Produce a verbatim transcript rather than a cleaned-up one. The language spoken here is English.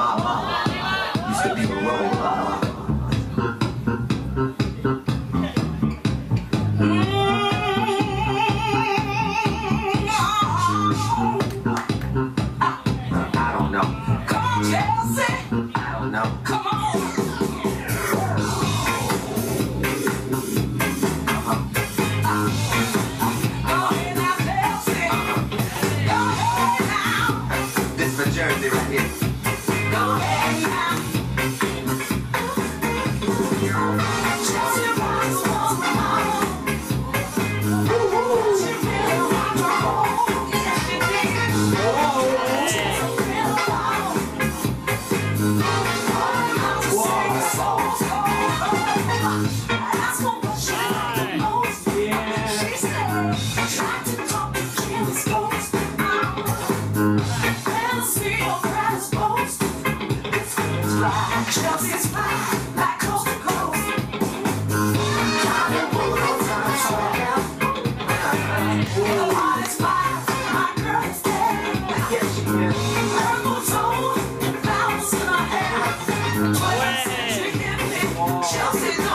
my mama used to be a role model. I don't know. Come on, Chelsea. I don't know. Come on. Jersey right here. Go ahead now. Chelsea rocks the world. She really rocked the world. Yes, she did. Chelsea really rocked. All the souls go. That's what she liked the most. She said, try to talk to Kelly's folks. Chelsea's fine, like coast to coast. Hollywood on time, so the party's fine, my girl is dead. Yes, she is. Her moves on, flowers in her hair. twenty-six, she hit me. Chelsea's